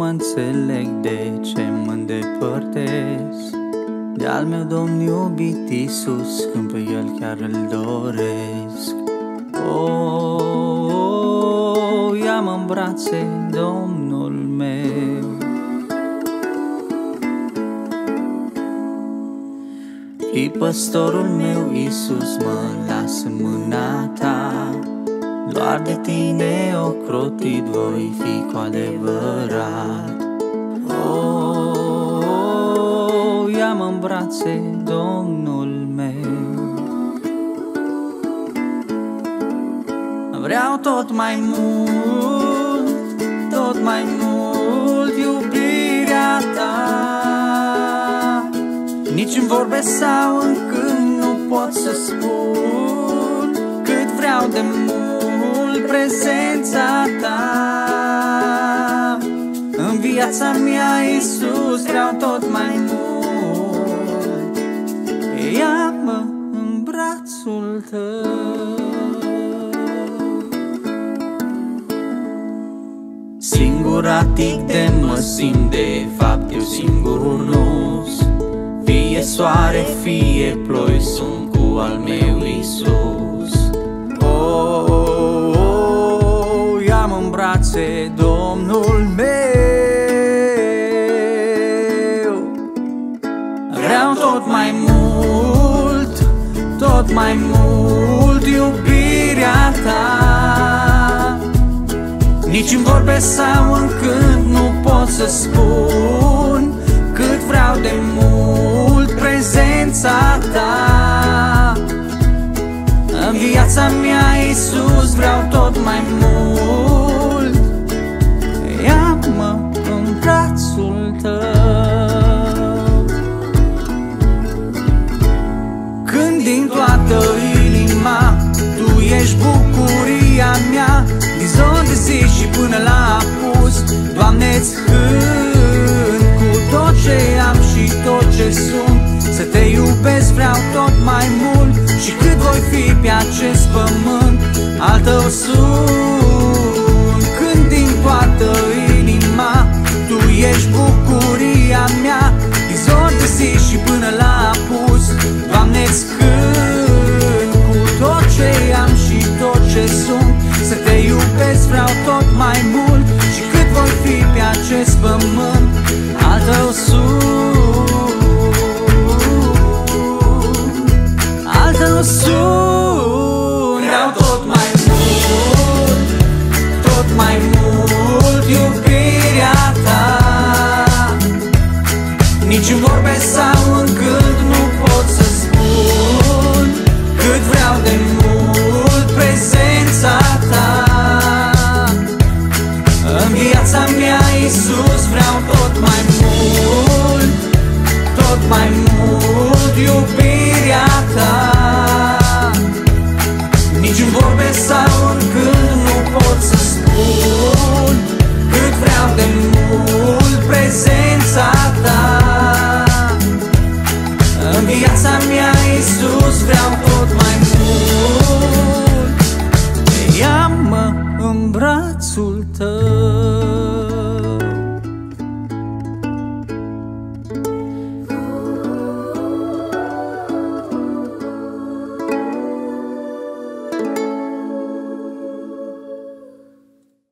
înțeleg de ce mă îndepărtez de al meu Domn iubit Iisus, când pe El chiar îl doresc. Ia-mă în brațe, Domnul meu. Fii păstorul meu, Iisus, mă las în mâna Ta. Doar de Tine ocrotit voi fi cu adevărat. Ia-mă în brațe, Domnul meu. Vreau tot mai mult iubirea Ta. Nici în vorbe sau în cânt nu pot să spun cât vreau de mult prezența Ta. În viața mea, Iisus, vreau tot mai mult. Ia-mă în brațul Tău. Singuratic de mă simt, de fapt eu singur nu-s. Fie soare, fie ploi, sunt cu al meu Iisus. Ia-mă în brațe, Domnul meu. Vreau tot mai mult iubirea Ta. Nici în vorbe sau în cânt nu pot să spun cât vreau de mult prezența Ta. În viața mea, Iisus, vreau tot mai mult. Ia-mă în brațul Tău. Când din toată inima Tu ești bucuria mea, din zi de zi și până la apus, Doamne-ți cânt cu tot ce am și tot ce sunt. Să Te iubesc vreau tot mai mult, și cât voi fi pe acest pământ, al Tău sunt.